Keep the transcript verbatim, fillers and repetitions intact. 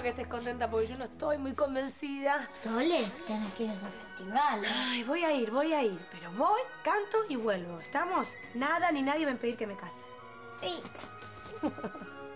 bueno que estés contenta porque yo no estoy muy convencida. Sole, tenés que ir a ese festival. Ay, voy a ir, voy a ir. Pero voy, canto y vuelvo. ¿Estamos? Nada ni nadie va a impedir que me case. Sí.